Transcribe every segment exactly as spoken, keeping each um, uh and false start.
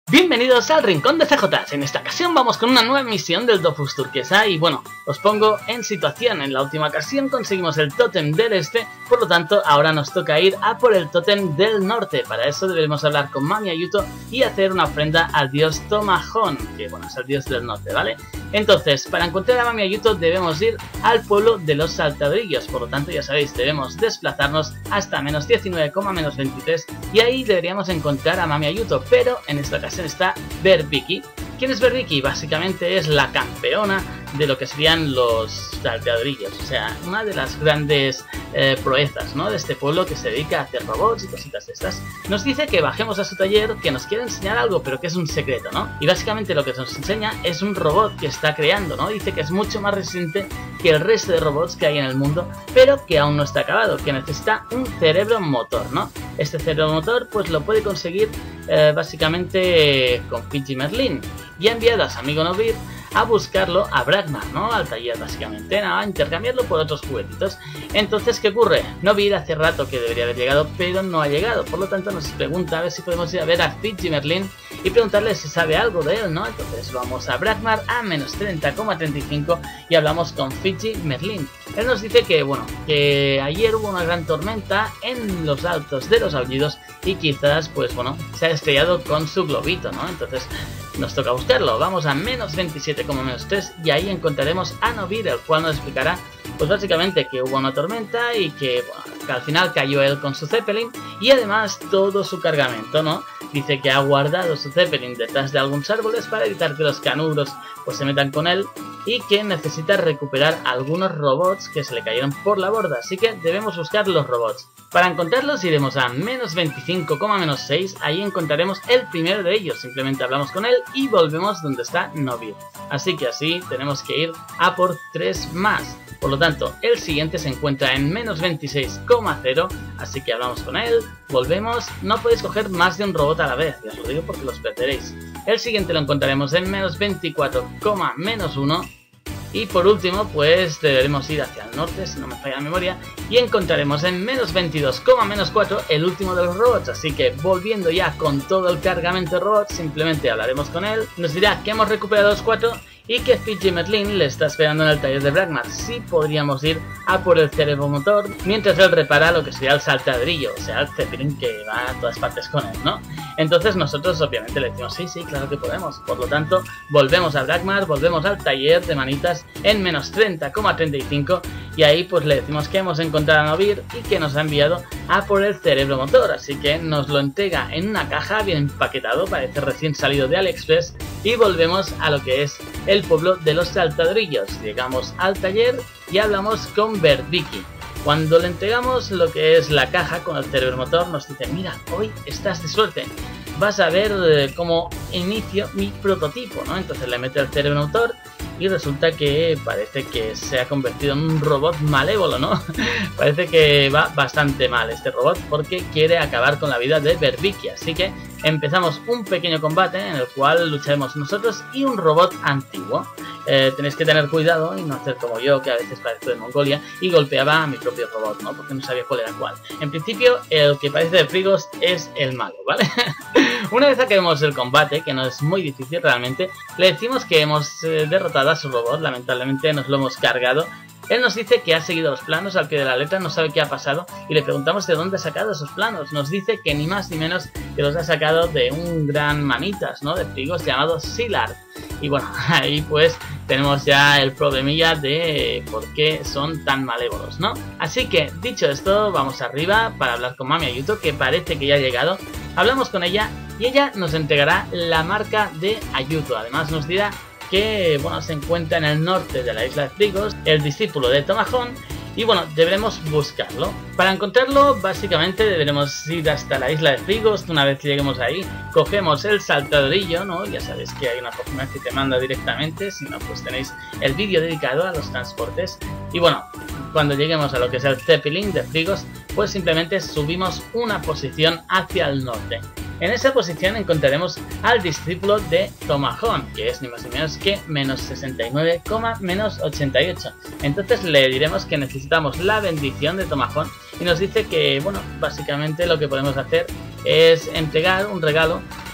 Bienvenidos al Rincón de C J. En esta ocasión vamos con una nueva misión del Dofus Turquesa y bueno, os pongo en situación. En la última ocasión conseguimos el tótem del este, por lo tanto ahora nos toca ir a por el tótem del norte. Para eso debemos hablar con Mami Ayuto y hacer una ofrenda al dios Tomahon, que bueno, es el dios del norte, ¿vale? Entonces, para encontrar a Mami Ayuto debemos ir al pueblo de los saltadrillos, por lo tanto ya sabéis, debemos desplazarnos hasta menos diecinueve, menos veintitrés y ahí deberíamos encontrar a Mami Ayuto, pero en esta ocasión está Berbiki. ¿Quién es Berbiki? Básicamente es la campeona de lo que serían los salteadrillos, o sea, una de las grandes eh, proezas, ¿no?, de este pueblo que se dedica a hacer robots y cositas de estas. Nos dice que bajemos a su taller, que nos quiere enseñar algo, pero que es un secreto, ¿no? Y básicamente lo que nos enseña es un robot que está creando, ¿no? Dice que es mucho más resistente que el resto de robots que hay en el mundo, pero que aún no está acabado, que necesita un cerebro motor, ¿no? Este cerebro motor pues lo puede conseguir eh, básicamente eh, con Fiji Merlin, y ha enviado a su amigo Novir a buscarlo a Bragmar, ¿no? Al taller básicamente, ¿no? A intercambiarlo por otros juguetitos. Entonces, ¿qué ocurre? Novir hace rato que debería haber llegado, pero no ha llegado. Por lo tanto, nos pregunta a ver si podemos ir a ver a Fiji Merlin y preguntarle si sabe algo de él, ¿no? Entonces vamos a Bragmar a menos treinta coma treinta y cinco y hablamos con Fiji Merlin. Él nos dice que, bueno, que ayer hubo una gran tormenta en los altos de los aullidos y quizás, pues bueno, se ha estrellado con su globito, ¿no? Entonces nos toca buscarlo. Vamos a menos veintisiete coma tres y ahí encontraremos a Novir, el cual nos explicará pues básicamente que hubo una tormenta y que, bueno, que al final cayó él con su Zeppelin y además todo su cargamento, ¿no? Dice que ha guardado su Zeppelin detrás de algunos árboles para evitar que los canuros pues se metan con él y que necesita recuperar algunos robots que se le cayeron por la borda, así que debemos buscar los robots. Para encontrarlos iremos a menos veinticinco coma seis, ahí encontraremos el primero de ellos, simplemente hablamos con él y volvemos donde está Novir. Así que así tenemos que ir a por tres más. Por lo tanto, el siguiente se encuentra en menos veintiséis coma cero, así que hablamos con él, volvemos. No podéis coger más de un robot a la vez, ya os lo digo porque los perderéis. El siguiente lo encontraremos en menos veinticuatro coma uno. Y por último, pues deberemos ir hacia el norte, si no me falla la memoria, y encontraremos en menos veintidós coma cuatro el último de los robots. Así que volviendo ya con todo el cargamento de robots, simplemente hablaremos con él, nos dirá que hemos recuperado los cuatro y que Fiji Merlin le está esperando en el taller de Bragmar. Sí podríamos ir a por el cerebro motor mientras él repara lo que sería el saltadrillo, o sea, el Zeppelin que va a todas partes con él, ¿no? Entonces nosotros obviamente le decimos sí, sí, claro que podemos. Por lo tanto, volvemos a Bragmar, volvemos al taller de manitas en menos treinta coma treinta y cinco y ahí pues le decimos que hemos encontrado a Novir y que nos ha enviado a por el cerebro motor. Así que nos lo entrega en una caja bien empaquetado, parece recién salido de AliExpress, y volvemos a lo que es el pueblo de los saltadrillos. Llegamos al taller y hablamos con Berbiki. Cuando le entregamos lo que es la caja con el cerebro motor, nos dice: mira, hoy estás de suerte, vas a ver eh, cómo inicio mi prototipo, ¿no? Entonces le mete el cerebro motor y resulta que parece que se ha convertido en un robot malévolo, ¿no? Parece que va bastante mal este robot porque quiere acabar con la vida de Berbiki. Así que empezamos un pequeño combate en el cual lucharemos nosotros y un robot antiguo. Eh, tenéis que tener cuidado y no hacer como yo, que a veces parezco de Mongolia y golpeaba a mi propio robot, ¿no? Porque no sabía cuál era cuál. En principio, el que parece de Frigos es el malo, ¿vale? Una vez acabemos el combate, que no es muy difícil realmente, le decimos que hemos eh, derrotado a su robot. Lamentablemente nos lo hemos cargado. Él nos dice que ha seguido los planos al pie de la letra, no sabe qué ha pasado y le preguntamos de dónde ha sacado esos planos. Nos dice que ni más ni menos que los ha sacado de un gran manitas, ¿no?, de Frigos llamado Silard. Y bueno, ahí pues tenemos ya el problemilla de por qué son tan malévolos, ¿no? Así que, dicho esto, vamos arriba para hablar con Mami Ayuto, que parece que ya ha llegado. Hablamos con ella y ella nos entregará la marca de Ayuto. Además nos dirá que, bueno, se encuentra en el norte de la isla de Frigos, el discípulo de Tomahon, y bueno, deberemos buscarlo. Para encontrarlo, básicamente deberemos ir hasta la isla de Frigos. Una vez que lleguemos ahí, cogemos el saltadrillo, ¿no? Ya sabéis que hay una página que te manda directamente, si no, pues tenéis el vídeo dedicado a los transportes. Y bueno, cuando lleguemos a lo que es el Zeppelin de Frigos, pues simplemente subimos una posición hacia el norte. En esa posición encontraremos al discípulo de Tomahon, que es ni más ni menos que menos sesenta y nueve coma ochenta y ocho. Entonces le diremos que necesitamos la bendición de Tomahon y nos dice que, bueno, básicamente lo que podemos hacer es entregar un regalo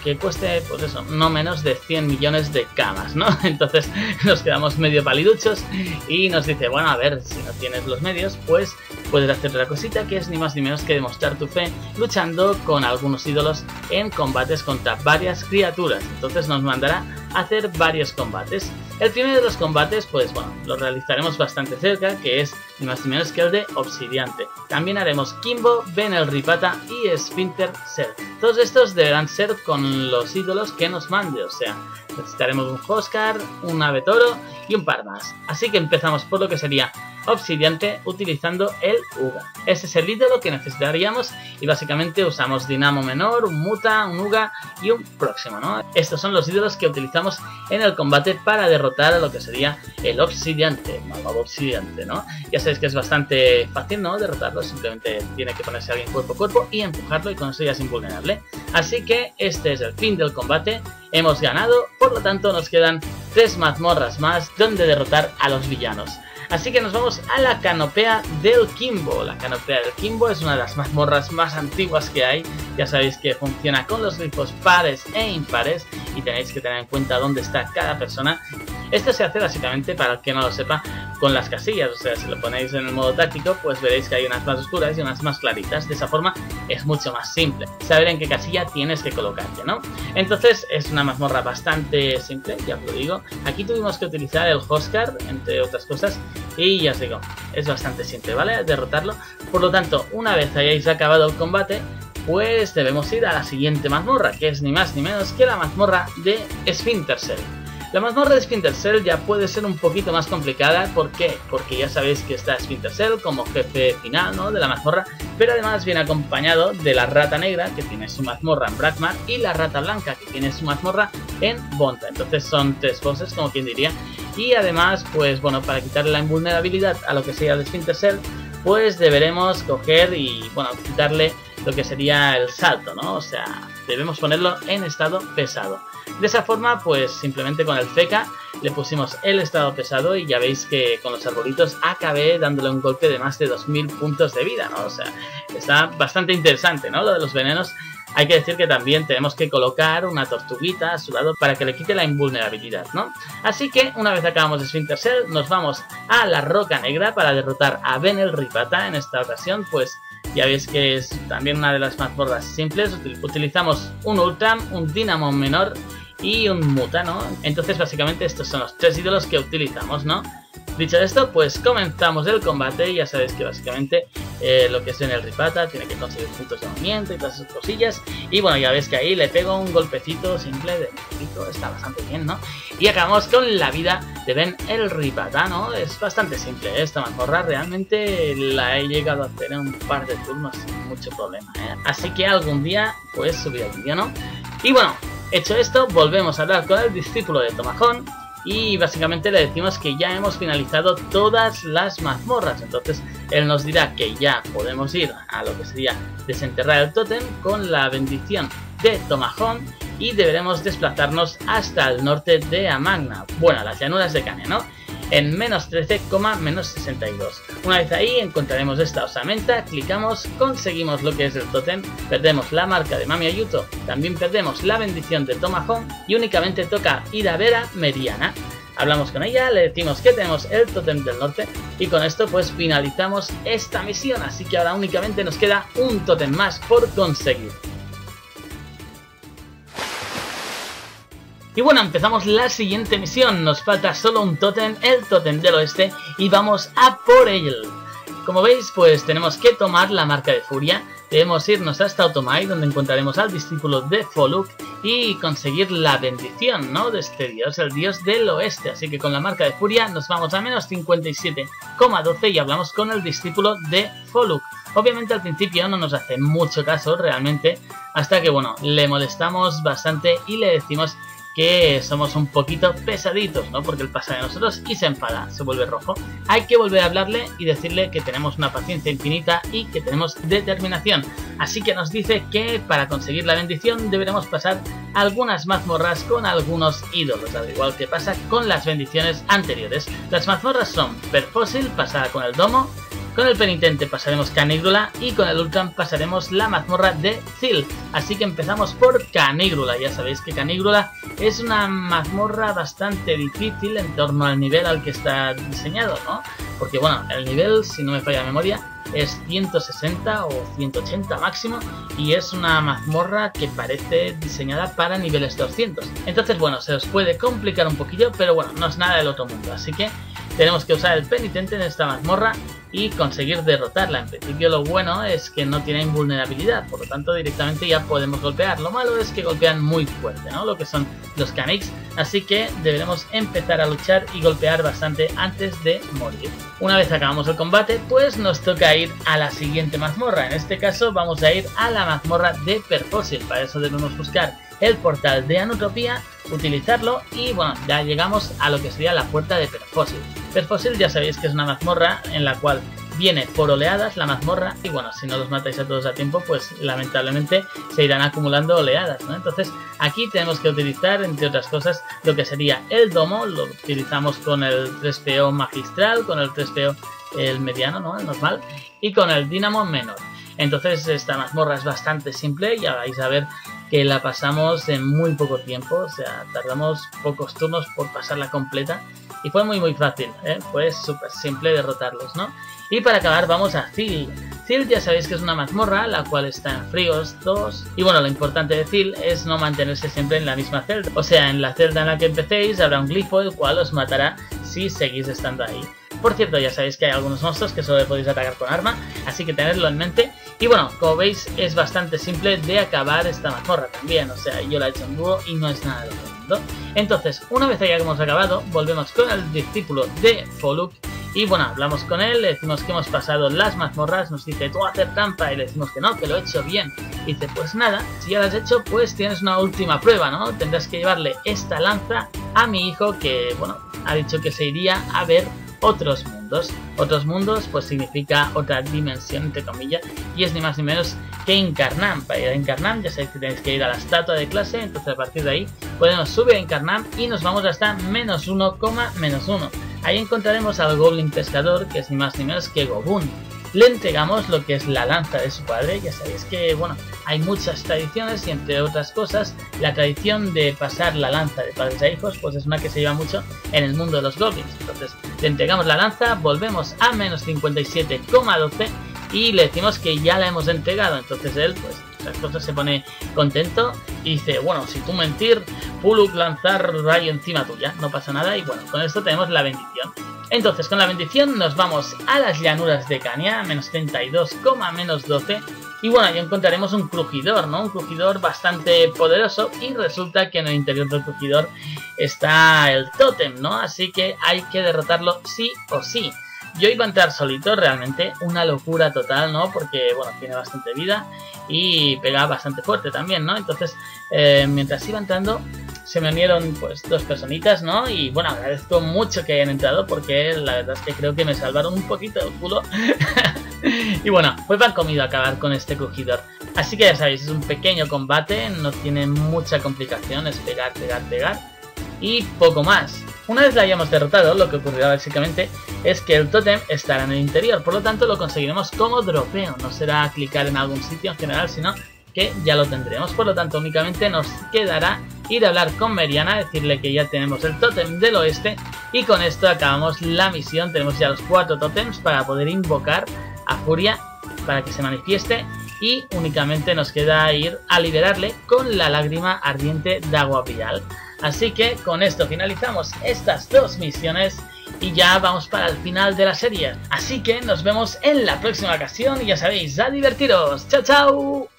que cueste, pues eso, no menos de cien millones de camas, ¿no? Entonces nos quedamos medio paliduchos y nos dice, bueno, a ver, si no tienes los medios, pues puedes hacer otra cosita que es ni más ni menos que demostrar tu fe luchando con algunos ídolos en combates contra varias criaturas. Entonces nos mandará a hacer varios combates. El primero de los combates, pues bueno, lo realizaremos bastante cerca, que es ni más ni menos que el de Obsidiante. También haremos Kimbo, Ben el Ripata y Splinter Cell. Todos estos deberán ser con los ídolos que nos mande, o sea, necesitaremos un Huskar, un Ave Toro y un par más. Así que empezamos por lo que sería Obsidiante utilizando el Uga. Ese es el ídolo que necesitaríamos y básicamente usamos Dinamo Menor, un Muta, un Uga y un Próximo, ¿no? Estos son los ídolos que utilizamos en el combate para derrotar a lo que sería el Obsidiante, malvado Obsidiante, ¿no? Ya sabéis que es bastante fácil, ¿no? Derrotarlo, simplemente tiene que ponerse alguien cuerpo a cuerpo y empujarlo y con eso ya es invulnerable. Así que este es el fin del combate, hemos ganado, por lo tanto nos quedan tres mazmorras más donde derrotar a los villanos. Así que nos vamos a la canopea del Kimbo. La canopea del Kimbo es una de las mazmorras más antiguas que hay. Ya sabéis que funciona con los grifos pares e impares y tenéis que tener en cuenta dónde está cada persona. Esto se hace básicamente, para el que no lo sepa, con las casillas. O sea, si lo ponéis en el modo táctico, pues veréis que hay unas más oscuras y unas más claritas. De esa forma es mucho más simple saber en qué casilla tienes que colocarte, ¿no? Entonces es una mazmorra bastante simple, ya os lo digo. Aquí tuvimos que utilizar el Huskar, entre otras cosas. Y ya os digo, es bastante simple, ¿vale? Derrotarlo. Por lo tanto, una vez hayáis acabado el combate, pues debemos ir a la siguiente mazmorra, que es ni más ni menos que la mazmorra de Splinter Cell. La mazmorra de Splinter Cell ya puede ser un poquito más complicada. ¿Por qué? Porque ya sabéis que está Splinter Cell como jefe final, ¿no?, de la mazmorra, pero además viene acompañado de la rata negra, que tiene su mazmorra en Brackmar, y la rata blanca, que tiene su mazmorra en Bonta. Entonces son tres bosses, como quien diría. Y además, pues bueno, para quitarle la invulnerabilidad a lo que sería el Splinter Cell, pues deberemos coger y, bueno, quitarle lo que sería el salto, ¿no? O sea, debemos ponerlo en estado pesado. De esa forma, pues simplemente con el Feca le pusimos el estado pesado y ya veis que con los arbolitos acabé dándole un golpe de más de dos mil puntos de vida, ¿no? O sea, está bastante interesante, ¿no?, lo de los venenos. Hay que decir que también tenemos que colocar una tortuguita a su lado para que le quite la invulnerabilidad, ¿no? Así que una vez acabamos de Splinter Cell, nos vamos a la Roca Negra para derrotar a Ben el Ripata. En esta ocasión, pues ya veis que es también una de las mazmorras simples. Utilizamos un Ultram, un Dinamo Menor y un Muta, ¿no? Entonces básicamente estos son los tres ídolos que utilizamos, ¿no? Dicho esto, pues comenzamos el combate. Ya sabéis que básicamente eh, lo que es en el Ripata tiene que conseguir puntos de movimiento y todas esas cosillas. Y bueno, ya veis que ahí le pego un golpecito simple de golpecito, está bastante bien, ¿no? Y acabamos con la vida de Ben el Ripata, ¿no? Es bastante simple esta mazmorra, realmente la he llegado a hacer en un par de turnos sin mucho problema, ¿eh? Así que algún día pues subiré el vídeo, ¿no? Y bueno, hecho esto, volvemos a hablar con el discípulo de Tomahawk. Y básicamente le decimos que ya hemos finalizado todas las mazmorras. Entonces él nos dirá que ya podemos ir a lo que sería desenterrar el tótem con la bendición de Tomahawk. Y deberemos desplazarnos hasta el norte de Amagna. Bueno, a las llanuras de Cania, ¿no? En menos trece, menos sesenta y dos. Una vez ahí encontraremos esta osamenta, clicamos, conseguimos lo que es el tótem, perdemos la marca de Mami Ayuto, también perdemos la bendición de Tomahawk y únicamente toca ir a ver a Meriana. Hablamos con ella, le decimos que tenemos el tótem del norte y con esto pues finalizamos esta misión, así que ahora únicamente nos queda un tótem más por conseguir. Y bueno, empezamos la siguiente misión, nos falta solo un tótem, el tótem del oeste, y vamos a por él. Como veis, pues tenemos que tomar la marca de furia, debemos irnos hasta Otomai, donde encontraremos al discípulo de Foluk, y conseguir la bendición, ¿no?, de este dios, el dios del oeste. Así que con la marca de furia nos vamos a menos cincuenta y siete coma doce y hablamos con el discípulo de Foluk. Obviamente al principio no nos hace mucho caso realmente, hasta que bueno, le molestamos bastante y le decimos que somos un poquito pesaditos, ¿no? Porque él pasa de nosotros y se enfada, se vuelve rojo. Hay que volver a hablarle y decirle que tenemos una paciencia infinita y que tenemos determinación. Así que nos dice que para conseguir la bendición deberemos pasar algunas mazmorras con algunos ídolos, al igual que pasa con las bendiciones anteriores. Las mazmorras son Perfósil, pasada con el domo, Con el penitente pasaremos Canígrula y con el Ultram pasaremos la mazmorra de Zil. Así que empezamos por Canígrula. Ya sabéis que Canígrula es una mazmorra bastante difícil en torno al nivel al que está diseñado, ¿no? Porque bueno, el nivel, si no me falla la memoria, es ciento sesenta o ciento ochenta máximo y es una mazmorra que parece diseñada para niveles doscientos. Entonces bueno, se os puede complicar un poquillo, pero bueno, no es nada del otro mundo, así que tenemos que usar el penitente en esta mazmorra y conseguir derrotarla. En principio lo bueno es que no tiene invulnerabilidad, por lo tanto directamente ya podemos golpear. Lo malo es que golpean muy fuerte, ¿no? Lo que son los Caniks, así que deberemos empezar a luchar y golpear bastante antes de morir. Una vez acabamos el combate, pues nos toca ir a la siguiente mazmorra. En este caso vamos a ir a la mazmorra de Perfossil. Para eso debemos buscar el portal de Anutopía, utilizarlo y bueno, ya llegamos a lo que sería la puerta de Perfossil. Perfossil ya sabéis que es una mazmorra en la cual viene por oleadas la mazmorra y bueno, si no los matáis a todos a tiempo, pues lamentablemente se irán acumulando oleadas, ¿no? Entonces aquí tenemos que utilizar, entre otras cosas, lo que sería el domo. Lo utilizamos con el tres P O magistral, con el tres P O el mediano, ¿no? El normal, y con el dínamo menor. Entonces esta mazmorra es bastante simple, ya vais a ver que la pasamos en muy poco tiempo, o sea, tardamos pocos turnos por pasarla completa y fue muy muy fácil, ¿eh? Fue súper simple derrotarlos, ¿no? Y para acabar vamos a Zil. Zil ya sabéis que es una mazmorra, la cual está en Frios dos. Y bueno, lo importante de Zil es no mantenerse siempre en la misma celda. O sea, en la celda en la que empecéis habrá un glifo el cual os matará si seguís estando ahí. Por cierto, ya sabéis que hay algunos monstruos que solo podéis atacar con arma, así que tenedlo en mente. Y bueno, como veis es bastante simple de acabar esta mazmorra también. O sea, yo la he hecho en dúo y no es nada de otro mundo. Entonces, una vez ya que hemos acabado, volvemos con el discípulo de Foluk. Y bueno, hablamos con él, le decimos que hemos pasado las mazmorras, nos dice, ¿tú vas a hacer trampa? Y le decimos que no, que lo he hecho bien. Y dice, pues nada, si ya lo has hecho, pues tienes una última prueba, ¿no? Tendrás que llevarle esta lanza a mi hijo que, bueno, ha dicho que se iría a ver otros mundos. Otros mundos, pues significa otra dimensión, entre comillas, y es ni más ni menos que Incarnam. Para ir a Incarnam ya sabéis que tenéis que ir a la estatua de clase, entonces a partir de ahí podemos subir a Incarnam y nos vamos hasta menos uno, menos uno. Ahí encontraremos al Goblin Pescador, que es ni más ni menos que Gobun. Le entregamos lo que es la lanza de su padre. Ya sabéis que, bueno, hay muchas tradiciones y entre otras cosas, la tradición de pasar la lanza de padres a hijos, pues es una que se lleva mucho en el mundo de los goblins. Entonces, le entregamos la lanza, volvemos a menos cincuenta y siete coma doce y le decimos que ya la hemos entregado. Entonces él, pues, las cosas se pone contento y dice, bueno, si tú mentir, Foluk lanzar rayo encima tuya, no pasa nada. Y bueno, con esto tenemos la bendición. Entonces con la bendición nos vamos a las llanuras de Cania, menos treinta y dos, menos doce. Y bueno, ahí encontraremos un crujidor, ¿no? Un crujidor bastante poderoso y resulta que en el interior del crujidor está el tótem, ¿no? Así que hay que derrotarlo sí o sí. Yo iba a entrar solito, realmente una locura total, ¿no? Porque, bueno, tiene bastante vida y pega bastante fuerte también, ¿no? Entonces, eh, mientras iba entrando, se me unieron, pues, dos personitas, ¿no? Y, bueno, agradezco mucho que hayan entrado porque la verdad es que creo que me salvaron un poquito el culo. Y, bueno, pues van conmigo a acabar con este crujidor. Así que ya sabéis, es un pequeño combate, no tiene mucha complicación, es pegar, pegar, pegar y poco más. Una vez la hayamos derrotado, lo que ocurrirá básicamente es que el tótem estará en el interior, por lo tanto lo conseguiremos como dropeo, no será clicar en algún sitio en general, sino que ya lo tendremos. Por lo tanto únicamente nos quedará ir a hablar con Meriana, decirle que ya tenemos el tótem del oeste y con esto acabamos la misión. Tenemos ya los cuatro tótems para poder invocar a Furia para que se manifieste y únicamente nos queda ir a liberarle con la lágrima ardiente de agua vial. Así que con esto finalizamos estas dos misiones y ya vamos para el final de la serie. Así que nos vemos en la próxima ocasión y ya sabéis, a divertiros. ¡Chao, chao!